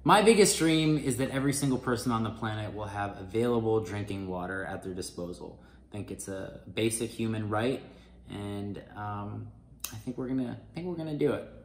My biggest dream is that every single person on the planet will have available drinking water at their disposal. I think it's a basic human right, and I think we're gonna do it.